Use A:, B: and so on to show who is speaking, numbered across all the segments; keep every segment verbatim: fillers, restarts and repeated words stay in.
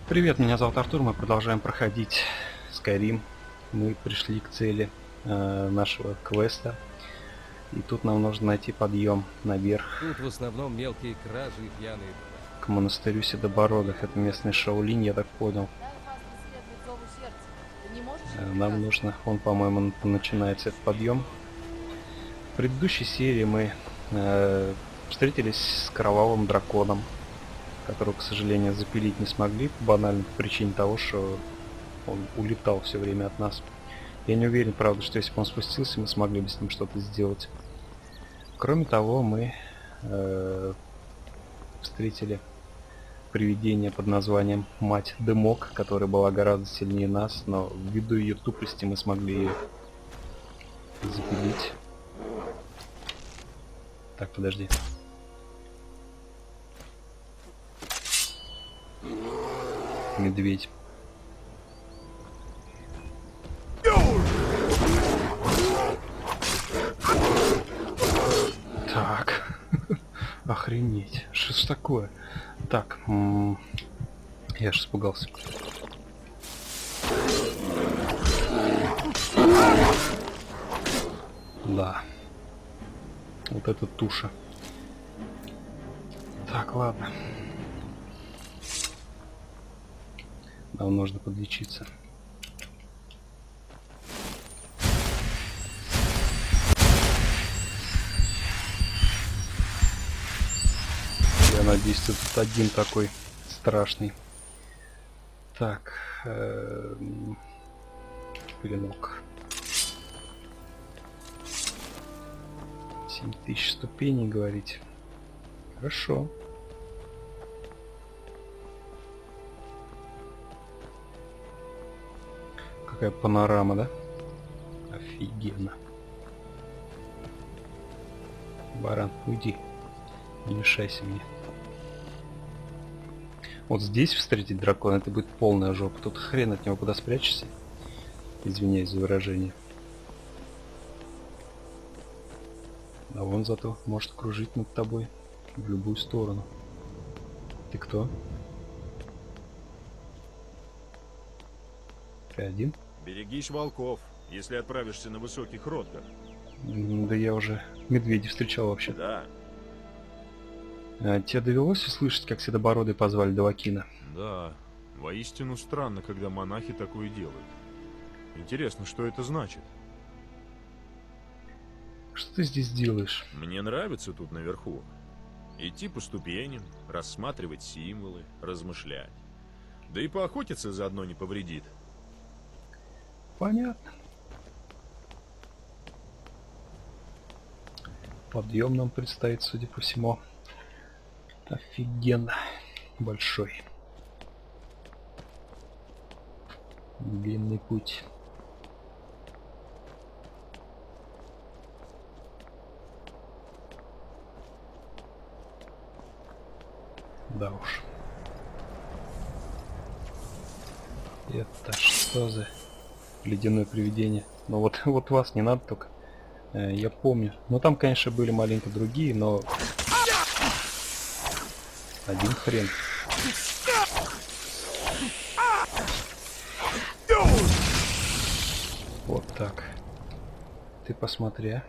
A: Привет, меня зовут Артур, мы продолжаем проходить Skyrim. Мы пришли к цели э, нашего квеста. И тут нам нужно найти подъем наверх
B: Тут в основном мелкие кражи и пьяные.
A: к монастырю Седобородых. Это местный Шаолинь, я так понял. Э, Нам нужно, он, по-моему, начинается этот подъем. В предыдущей серии мы э, встретились с кровавым драконом, которого, к сожалению, запилить не смогли по банальной причине того, что он улетал все время от нас. Я не уверен, правда, что если бы он спустился, мы смогли бы с ним что-то сделать. Кроме того, мы э, встретили привидение под названием Мать Дымок, которая была гораздо сильнее нас, но ввиду ее тупости мы смогли ее запилить. Так, подожди. Медведь. Так. Охренеть. Что ж такое? Так. М -м я аж испугался. Да. Вот эта туша. Так, ладно. Нам нужно подлечиться. Я надеюсь, ты тут один такой страшный. Так. Э -э клинок. семь тысяч ступеней, говорить. Хорошо. Какая панорама, да? Офигенно. Баран, уйди. Не мешайся мне. Вот здесь встретить дракона, это будет полная жопа. Тут хрен от него куда спрячешься. Извиняюсь за выражение. А он зато может кружить над тобой в любую сторону. Ты кто? Ты один?
C: Берегись волков, если отправишься на высоких Хродгар.
A: Да я уже медведей встречал вообще.
C: Да.
A: А, тебе довелось услышать, как Седобородый позвали Давакина?
C: Да. Воистину странно, когда монахи такое делают. Интересно, что это значит?
A: Что ты здесь делаешь?
C: Мне нравится тут наверху. Идти по ступеням, рассматривать символы, размышлять. Да и поохотиться заодно не повредит.
A: Понятно. Подъем нам предстоит, судя по всему, офигенно большой. Длинный путь. Да уж. Это что за ледяное привидение? Ну вот, вот вас не надо только. Э, я помню. Ну там, конечно, были маленько другие, но один хрен. Вот так. Ты посмотри, а.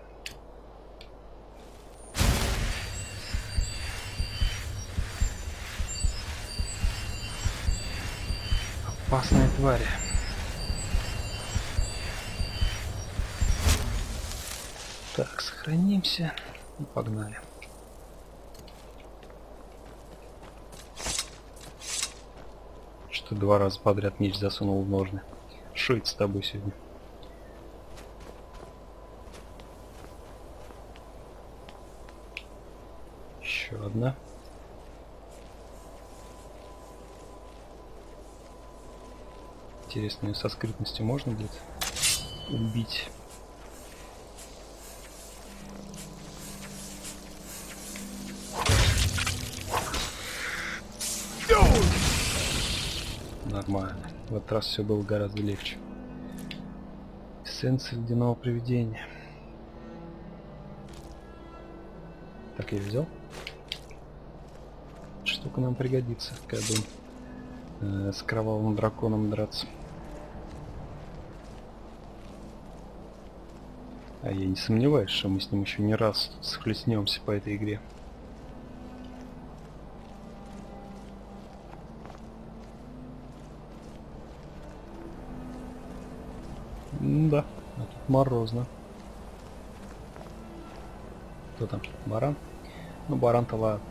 A: Опасные твари. Так, сохранимся и погнали. Что два раза подряд меч засунул в ножны. Шо это с тобой сегодня? Еще одна. Интересно, ее со скрытностью можно будет убить? Нормально. В этот раз все было гораздо легче. Эссенция ледяного привидения. Так, я взял. Штука нам пригодится, когда будем э, с кровавым драконом драться. А я не сомневаюсь, что мы с ним еще не раз схлестнемся по этой игре. Да, а тут морозно. Кто там? Баран? Ну, баран-то ладно.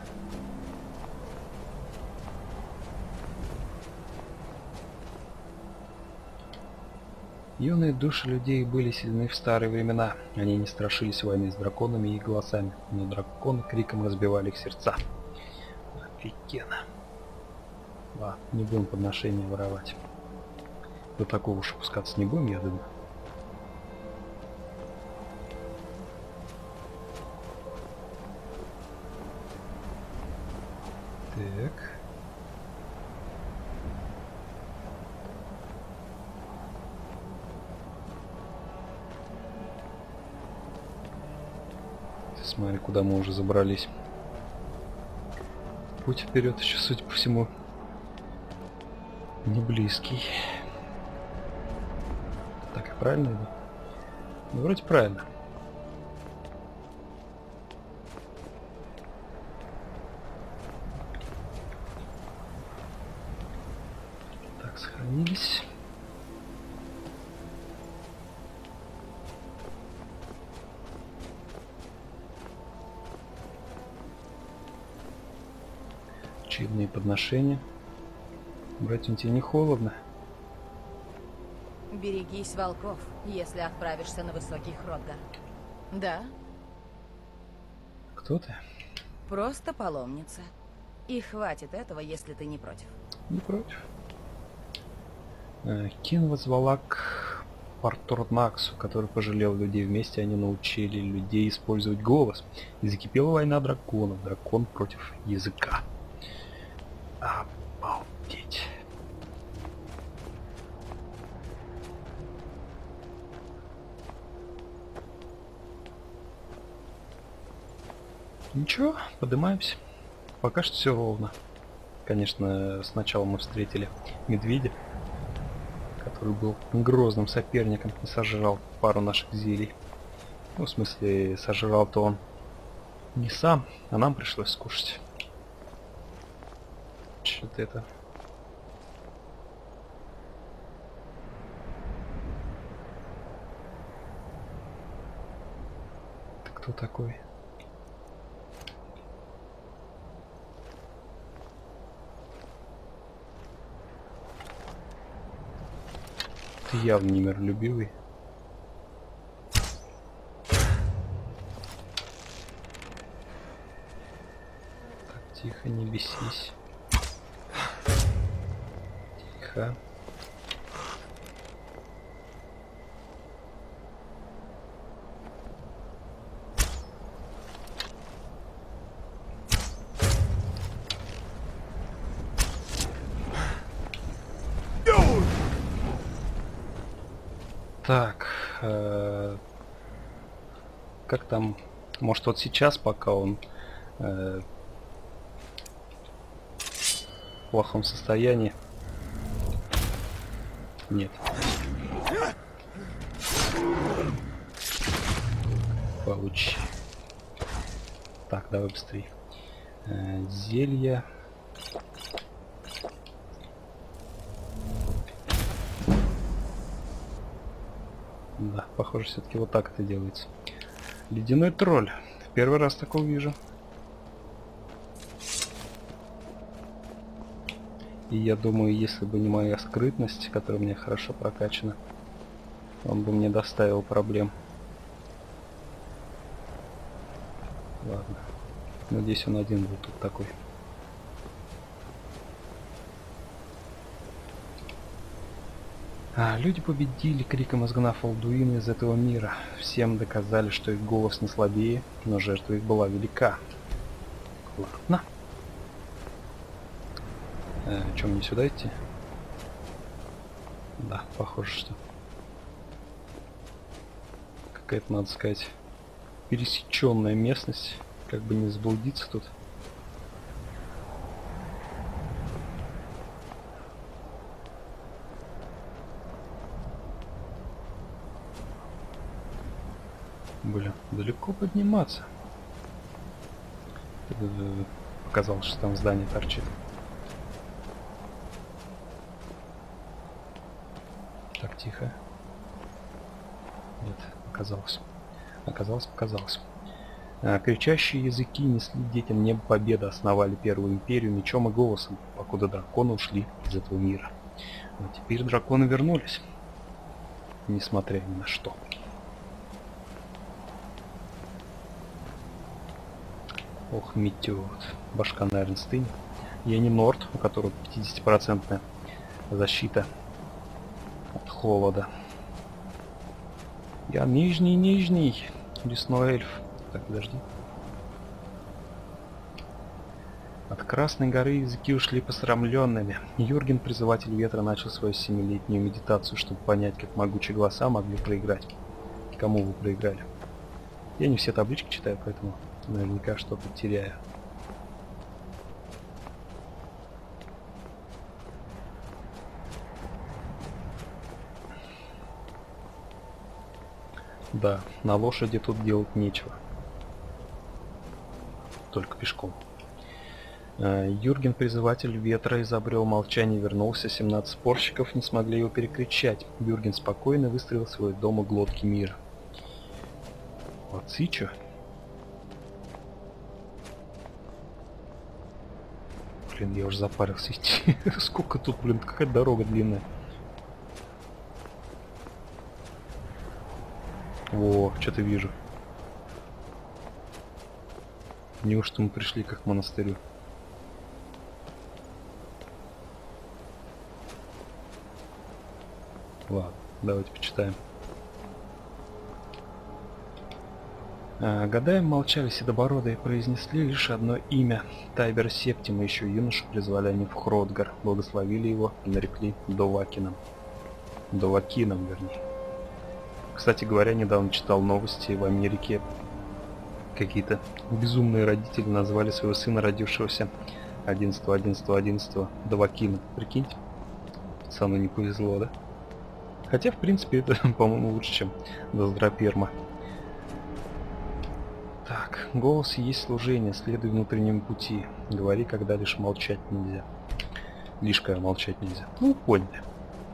A: Юные души людей были сильны в старые времена. Они не страшились войны с драконами и голосами, но драконы криком разбивали их сердца. Офигенно. Ладно, не будем подношения воровать. До такого уж опускаться не будем, я думаю. Так. Смотри, куда мы уже забрались. Путь вперед еще, судя по всему, не близкий. Так, я правильно иду? Ну, вроде правильно. Так, сохранились. Очевидные подношения. Братьям, тебе не холодно?
D: Берегись волков, если отправишься на высокий Хротгар. Да?
A: Кто ты?
D: Просто паломница. И хватит этого, если ты не против.
A: Не против. Кин возвала к Парторнаксу, который пожалел людей. Вместе они научили людей использовать голос. И закипела война драконов. Дракон против языка. Обалдеть. Ничего, поднимаемся. Пока что все ровно. Конечно, сначала мы встретили медведя, который был грозным соперником и сожрал пару наших зелий. Ну, в смысле, сожрал-то он не сам, а нам пришлось скушать. Что-то это... Ты кто такой? Ты явно не миролюбивый. Так, тихо, не бесись. Тихо. Так, э, как там, может вот сейчас, пока он э, в плохом состоянии? Нет. Получи. Так, давай быстрее. Э, зелья. Да, похоже, все-таки вот так это делается. Ледяной тролль. В первый раз такого вижу. И я думаю, если бы не моя скрытность, которая у меня хорошо прокачана, он бы мне доставил проблем. Ладно. Надеюсь, он один был тут такой. А, люди победили, криком изгнав Алдуина из этого мира. Всем доказали, что их голос не слабее, но жертва их была велика. Ладно. Э, что, мне сюда идти? Да, похоже, что какая-то, надо сказать, пересеченная местность. Как бы не заблудиться тут. Блин, далеко подниматься. Э, Показалось, что там здание торчит. Так, тихо. Нет, показалось. Оказалось, показалось. А, кричащие языки несли детям небо победы, основали первую империю мечом и голосом, покуда драконы ушли из этого мира. Но теперь драконы вернулись, несмотря ни на что. Ох, метет. Башка, наверное, стынет. Я не Норд, у которого пятидесятипроцентная защита от холода. Я нижний, нижний. Лесной эльф. Так, подожди. От Красной горы языки ушли посрамленными. Юрген, призыватель ветра, начал свою семилетнюю медитацию, чтобы понять, как могучие голоса могли проиграть. Кому вы проиграли? Я не все таблички читаю, поэтому наверняка что-то теряю. Да, на лошади тут делать нечего. Только пешком. Юрген, призыватель ветра, изобрел молчание и вернулся. семнадцать спорщиков не смогли его перекричать. Юрген спокойно выстроил свой дом у глотки мира. Вот и чё? Блин, я уже запарился идти. Сколько тут, блин, какая дорога длинная. Во, что-то вижу. Неужто мы пришли как к монастырю? Ладно, давайте почитаем. А, Гадаем молчали седобородые и произнесли лишь одно имя. Тайбер Септима, еще юношу, призвали они в Хродгар, благословили его и нарекли Довакином. Довакином, вернее. Кстати говоря, недавно читал новости в Америке. Какие-то безумные родители назвали своего сына, родившегося одиннадцатого одиннадцатого одиннадцатого Довакином. Прикиньте, пацану не повезло, да? Хотя, в принципе, это, по-моему, лучше, чем Доздраперма. Так, голос есть служение, следуй внутреннему пути. Говори, когда лишь молчать нельзя. Лишь когда молчать нельзя. Ну, поняли.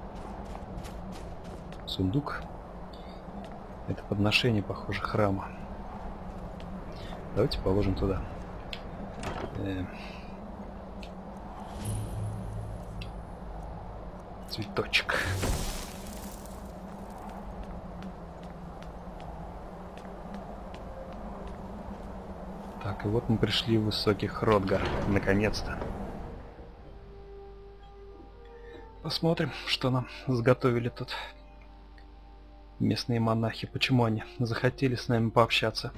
A: Сундук. Это подношение, похоже, храма. Давайте положим туда. Э, цветочек. Так, и вот мы пришли в высокий Хродгар. Наконец-то. Посмотрим, что нам заготовили тут местные монахи. Почему они захотели с нами пообщаться?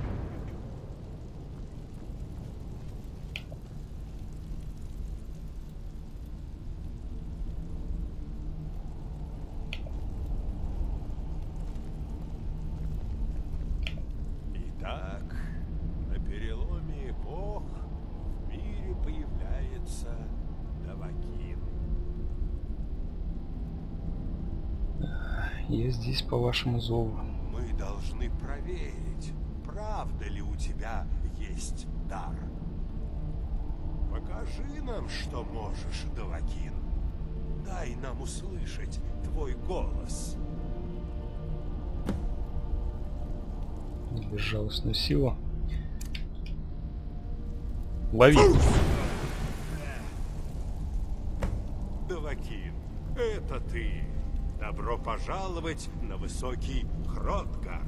E: Итак, на переломе эпох в мире появляется Довакин.
A: Я здесь по вашему зову.
E: Мы должны проверить, правда ли у тебя есть дар. Покажи нам, что можешь, Довакин. Дай нам услышать твой голос.
A: Безжалостную силу. Лови!
E: Довакин, это ты. Добро пожаловать на высокий Хродгар.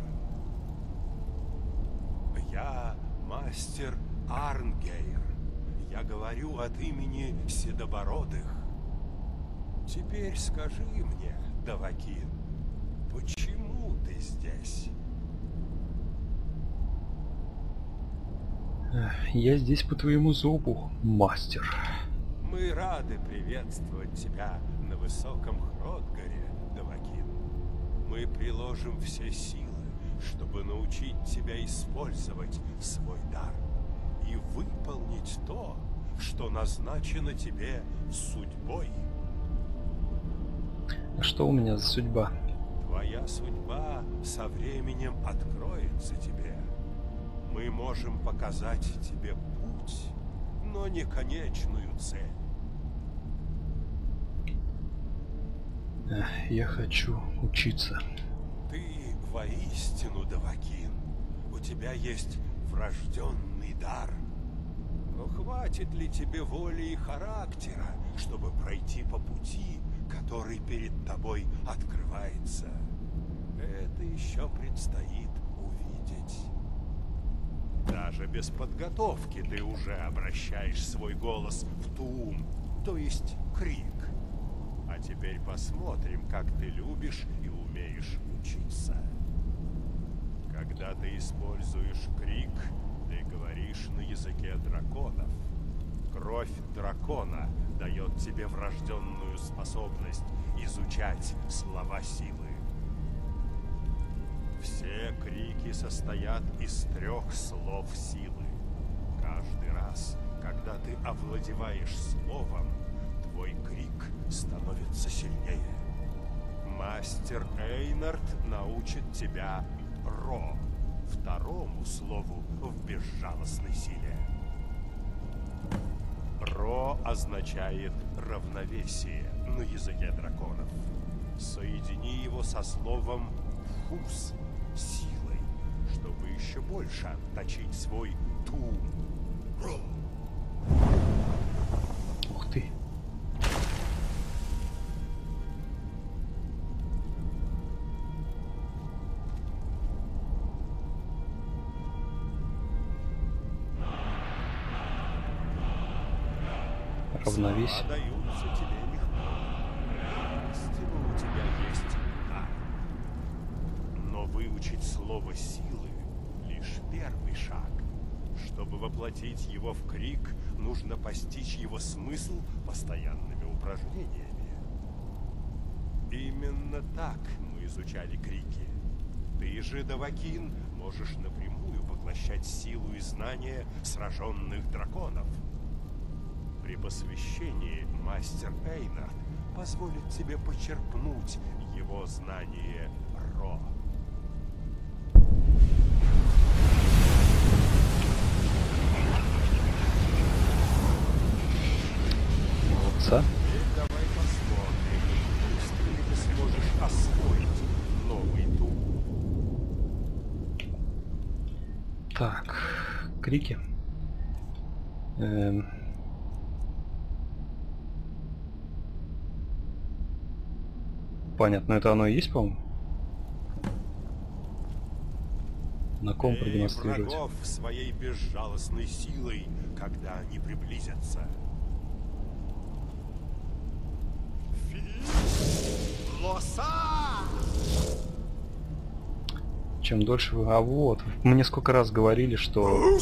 E: Я мастер Арнгейр. Я говорю от имени Седобородых. Теперь скажи мне, Довакин, почему ты здесь?
A: Я здесь по твоему зову, мастер.
E: Мы рады приветствовать тебя на высоком Хродгаре, Довакин. Мы приложим все силы, чтобы научить тебя использовать свой дар и выполнить то, что назначено тебе судьбой.
A: А что у меня за судьба?
E: Твоя Твоя судьба со временем откроется тебе. Мы можем показать тебе путь, но не конечную цель.
A: Я хочу учиться.
E: Ты воистину Давакин. У тебя есть врожденный дар. Но хватит ли тебе воли и характера, чтобы пройти по пути, который перед тобой открывается? Это еще предстоит увидеть. Даже без подготовки ты уже обращаешь свой голос в туум, то есть крик. А теперь посмотрим, как ты любишь и умеешь учиться. Когда ты используешь крик, ты говоришь на языке драконов. Кровь дракона дает тебе врожденную способность изучать слова силы. Все крики состоят из трех слов силы. Каждый раз, когда ты овладеваешь словом, твой крик становится сильнее. Мастер Эйнард научит тебя Ро, второму слову в безжалостной силе. Ро означает равновесие на языке драконов. Соедини его со словом фус, силой, чтобы еще больше отточить свой тум. Ро.
A: Ух ты. Равновесие.
E: Слова даются тебе легко. Истину у тебя есть дар. Но выучить слово силы — лишь первый шаг. Чтобы воплотить его в крик, нужно постичь его смысл постоянными упражнениями. Именно так мы изучали крики. Ты же, Давакин, можешь напрямую поглощать силу и знания сраженных драконов. При посвящении мастер Эйнард позволит тебе почерпнуть его знание Ро.
A: Молодца.
E: Теперь давай посмотрим, как быстро ли ты сможешь освоить новый тум.
A: Так, крики. Эм... Понятно, это оно и есть, по-моему? На ком
E: Бей
A: продемонстрировать?
E: врагов своей безжалостной силой, когда они приблизятся. Лоса!
A: Чем дольше вы... А вот, мне сколько раз говорили, что...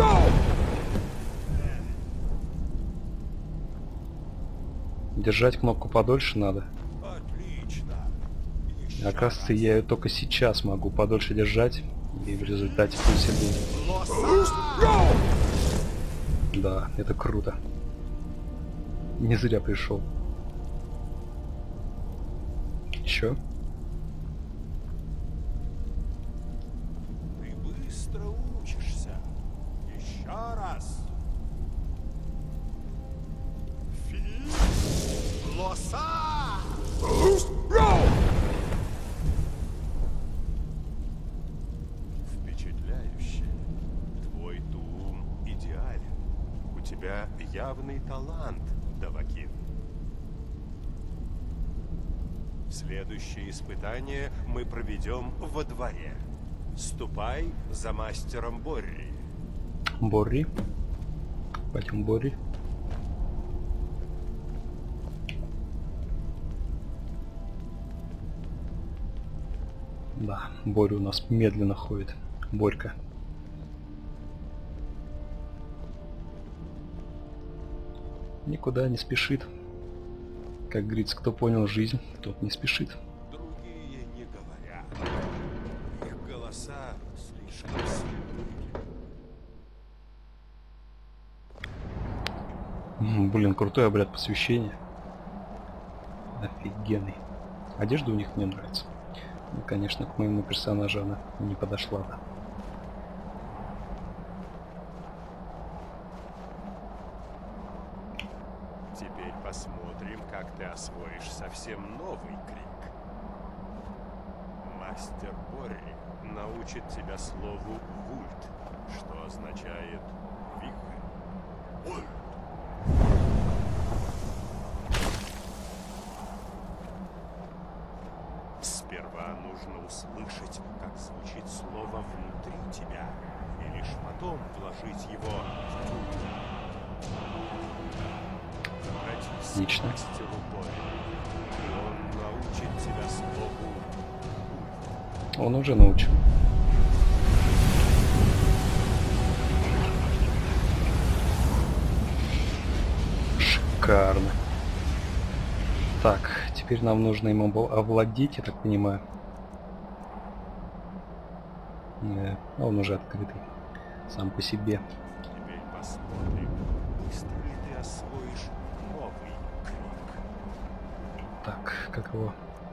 A: Держать кнопку подольше надо.
E: Отлично. Еще
A: Оказывается,
E: раз.
A: я ее только сейчас могу подольше держать. И в результате путь сильнее.
E: Лоса!
A: Да, это круто. Не зря пришел. Еще?
E: Ты быстро учишься. Еще раз. Фи. Лоса! Впечатляюще. Твой тум идеален. У тебя явный талант, Давакин. Следующее испытание мы проведем во дворе. Ступай за мастером Борри.
A: Борри. Пойдем Борри. Да, Боря у нас медленно ходит. Борька. Никуда не спешит. Как говорится, кто понял жизнь, тот не спешит.
E: Другие не говорят. Их голоса слишком сильные.
A: М, Блин, крутой обряд посвящения. Офигенный. Одежда у них мне нравится. И, конечно, к моему персонажу она не подошла бы.
E: Теперь посмотрим, как ты освоишь совсем новый крик. Мастер Борри научит тебя слову «вульт», что означает «вихрь». Вульт! Сперва нужно услышать, как звучит слово внутри тебя, и лишь потом вложить его в вульт. Обратись
A: Отлично.
E: к мастеру Борри, и он научит тебя слову «вульт».
A: Он уже научил. Шикарно. Так, теперь нам нужно им обл- овладеть, я так понимаю. Э, а он уже открытый. Сам по себе.
E: Теперь посмотрим, быстро ли ты освоишь новый крик.
A: Так, как его?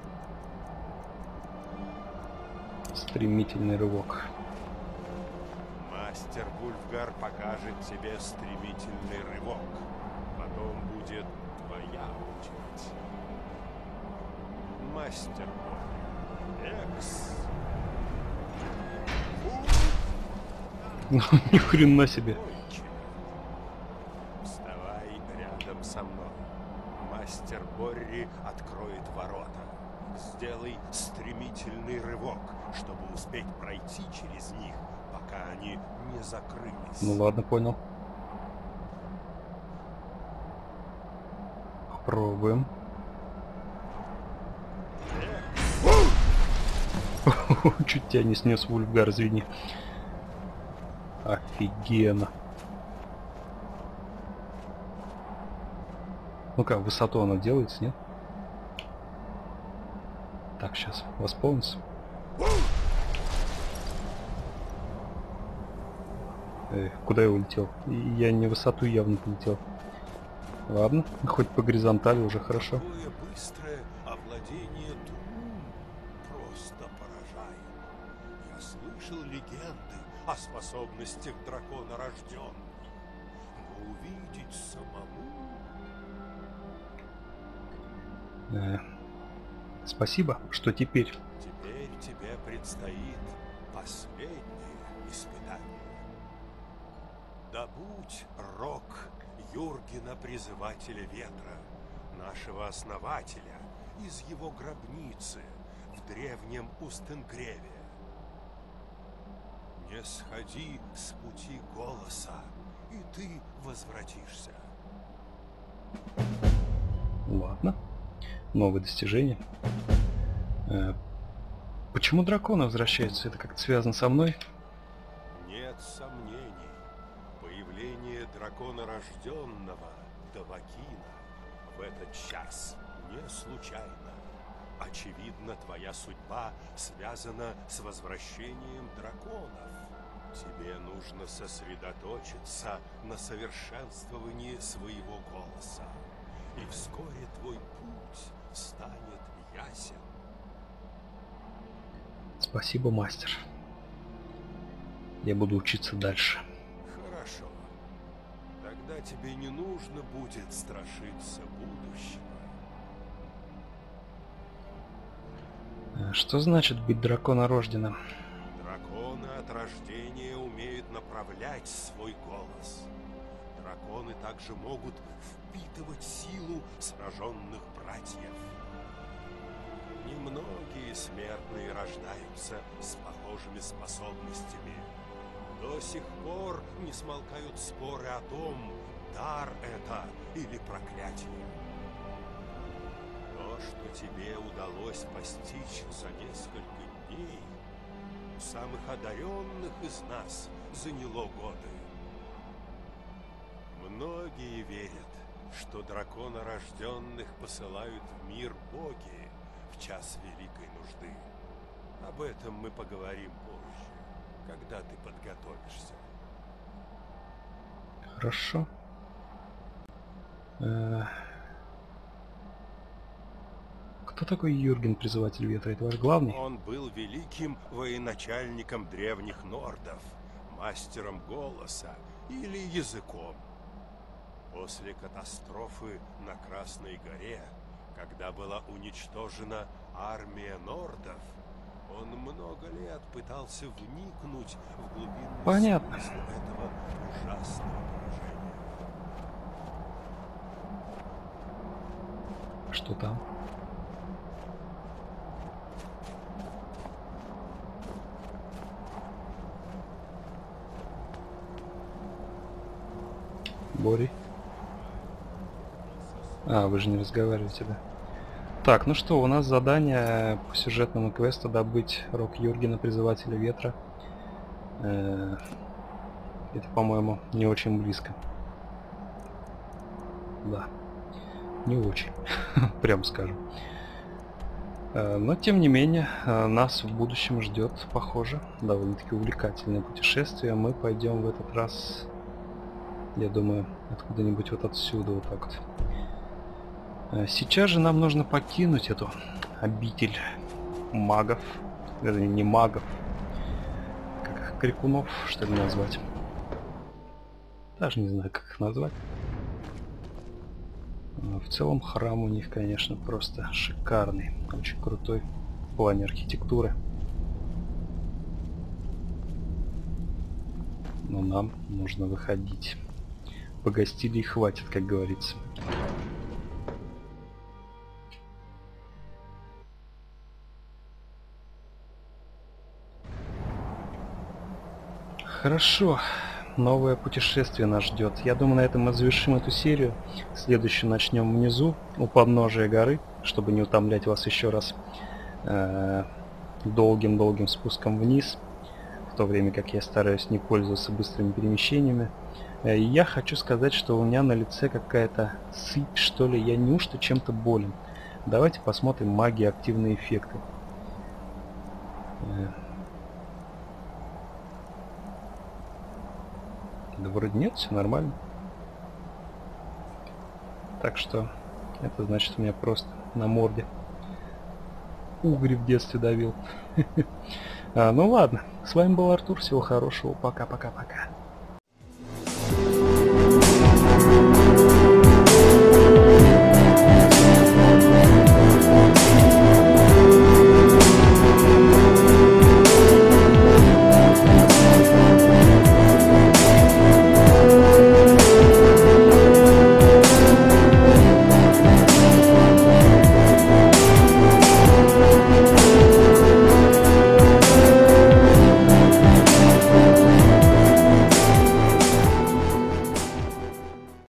A: Стремительный рывок.
E: Мастер Вульфгар покажет тебе стремительный рывок. Потом будет твоя очередь. Мастер Борри. Экс.
A: Ну, ни хрена себе.
E: Твой черед. Вставай рядом со мной. Мастер Борри откроет ворота. Сделай стремительный рывок, чтобы успеть пройти через них, пока они не закрылись.
A: Ну ладно, понял. Попробуем. Чуть тебя не снес Вульфгар, извини. Офигенно. Ну-ка, высоту она делается, нет? Так, сейчас восполнится. Эх, куда я улетел? И я не высоту явно полетел. Ладно, хоть по горизонтали уже хорошо.
E: Такое быстрое овладение Дум просто поражает. Я слышал легенды о способностях дракона рожденных. Но увидеть самому...
A: Э, спасибо, что теперь?
E: Теперь тебе предстоит последнее испытание. Добудь рог Юргена, Призывателя Ветра, нашего основателя, из его гробницы в древнем Устенгреве. Не сходи с пути голоса, и ты возвратишься.
A: Ладно. Новое достижение. Э, почему драконы возвращаются? Это как-то связано со мной?
E: Нет сомнений. Появление дракона рожденного Давакина в этот час не случайно. Очевидно, твоя судьба связана с возвращением драконов. Тебе нужно сосредоточиться на совершенствовании своего голоса. И вскоре твой путь станет ясен.
A: Спасибо, мастер. Я буду учиться дальше.
E: Хорошо. Тогда тебе не нужно будет страшиться будущего.
A: Э, Что значит быть драконорожденным?
E: Драконы от рождения умеют направлять свой голос. Драконы также могут впитывать силу сраженных братьев. Немногие смертные рождаются с похожими способностями. До сих пор не смолкают споры о том, дар это или проклятие. То, что тебе удалось постичь за несколько дней, у самых одаренных из нас заняло годы. Многие верят, что драконорожденных посылают в мир боги в час великой нужды. Об этом мы поговорим позже, когда ты подготовишься.
A: Хорошо. Э, Кто такой Юрген, призыватель ветра? Это ваш главный?
E: Он был великим военачальником древних нордов, мастером голоса или языком. После катастрофы на Красной горе, когда была уничтожена армия нордов, он много лет пытался вникнуть в глубинный
A: Понятно.
E: смысл этого ужасного поражения.
A: Что там? Бори? А, вы же не разговариваете, да? Так, ну что, у нас задание по сюжетному квесту добыть рог Юргена, призывателя ветра. Э, Это, по-моему, не очень близко. Да, не очень, прям скажем. Э, Но, тем не менее, э, нас в будущем ждет, похоже, довольно-таки увлекательное путешествие. Мы пойдем в этот раз, я думаю, откуда-нибудь вот отсюда, вот так вот. Сейчас же нам нужно покинуть эту обитель магов, вернее, не магов, как их, крикунов, что ли, назвать. Даже не знаю, как их назвать. В целом храм у них, конечно, просто шикарный, очень крутой в плане архитектуры. Но нам нужно выходить. Погостили и хватит, как говорится. Хорошо, новое путешествие нас ждет. Я думаю, на этом мы завершим эту серию. Следующую начнем внизу, у подножия горы, чтобы не утомлять вас еще раз долгим-долгим спуском вниз, в то время как я стараюсь не пользоваться быстрыми перемещениями. И я хочу сказать, что у меня на лице какая-то сыпь, что ли. Я неужто чем-то болен? Давайте посмотрим магии, активные эффекты. Да вроде нет, все нормально. Так что это значит, у меня просто на морде угри в детстве давил. а, ну ладно, с вами был Артур, всего хорошего, пока-пока-пока.